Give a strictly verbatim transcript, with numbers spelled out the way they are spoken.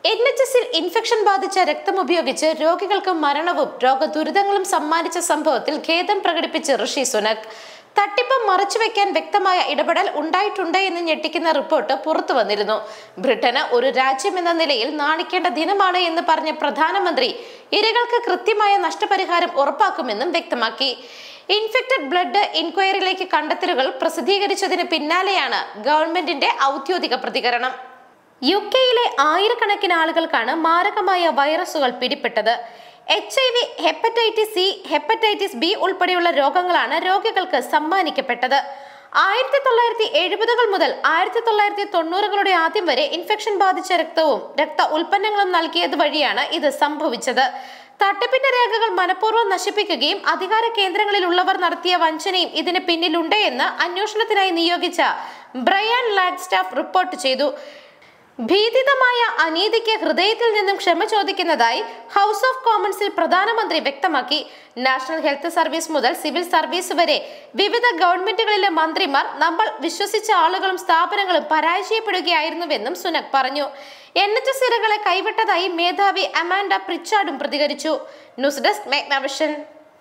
N H എസിൽ infection ബാധിച്ച രക്തം ഉപയോഗിച്ച് രോഗികൾക്ക് മരണവും രോഗദുരിതങ്ങളും സമ്മാനിച്ച സംഭവത്തിൽ ഖേദം പ്രകടിപ്പിച്ച് ഋഷി സുനക്. തട്ടിപ്പ് മറച്ചുവെക്കാൻ വ്യക്തമായ ഇടപെടൽ ഉണ്ടായിട്ടുണ്ട് എന്ന് ഞെട്ടിക്കുന്ന റിപ്പോർട്ട് പുറത്തു വന്നിരുന്നു. ബ്രിട്ടന് ഒരു രാജ്യം എന്ന നിലയിൽ നാണിക്കേണ്ട ദിനമാണ് എന്ന് പറഞ്ഞ പ്രധാനമന്ത്രി ഇരകൾക്ക് കൃത്യമായ നഷ്ടപരിഹാരം ഉറപ്പാക്കുമെന്നും വ്യക്തമാക്കി. ഇൻഫെക്റ്റഡ് ബ്ലഡ് ഇൻക്വയറിയിലേക്ക് കണ്ടെത്തലുകൾ പ്രസിദ്ധീകരിച്ചതിന് പിന്നാലെയാണ് ഗവൺമെന്റിന്റെ ഔദ്യോഗിക പ്രതികരണം. യു കെയിലെ ആയിരക്കണക്കിന് ആളുകൾക്കാണ് മാരകമായ വൈറസുകൾ പിടിപെട്ടത്. H I V, hepatitis C, hepatitis B ഉൾപ്പെടെയുള്ള രോഗങ്ങളാണ് രോഗികൾക്ക് സമ്മാനിക്കപ്പെട്ടത്. ആയിരത്തി തൊള്ളായിരത്തി എഴുപതുകൾ മുതൽ ആയിരത്തി തൊള്ളായിരത്തി തൊണ്ണൂറുകളുടെ ആദ്യം വരെ ഇൻഫെക്ഷൻ ബാധിച്ച രക്തവും രക്ത ഉൽപ്പന്നങ്ങളും നൽകിയത് വഴിയാണ് ഇത് സംഭവിച്ചത്. തട്ടിപ്പിന്റെ രേഖകൾ മനഃപൂർവ്വം നശിപ്പിക്കുകയും അധികാര കേന്ദ്രങ്ങളിലുള്ളവർ നടത്തിയ വഞ്ചനയും ഇതിന് പിന്നിലുണ്ട് എന്ന് അന്വേഷണത്തിനായി നിയോഗിച്ച ബ്രയാൻ ലാഗ്സ്റ്റാഫ് റിപ്പോർട്ട് ചെയ്തു. ഭീതിതമായ അനീതിക്ക് ഹൃദയത്തിൽ നിന്നും ക്ഷമ ചോദിക്കുന്നതായി ഹൗസ് ഓഫ് കോമൺസിൽ പ്രധാനമന്ത്രി വ്യക്തമാക്കി. നാഷണൽ ഹെൽത്ത് സർവീസ് മുതൽ സിവിൽ സർവീസ് വരെ വിവിധ ഗവൺമെന്റുകളിലെ മന്ത്രിമാർ നമ്മൾ വിശ്വസിച്ച ആളുകളും സ്ഥാപനങ്ങളും പരാജയപ്പെടുകയായിരുന്നുവെന്നും സുനക് പറഞ്ഞു. എൻ എച്ച് എസ് ഇരകളെ കൈവിട്ടതായി മേധാവി അമാൻഡ പ്രിച്ചാർഡും പ്രതികരിച്ചു. News desk മെഗ്നവിഷൻ.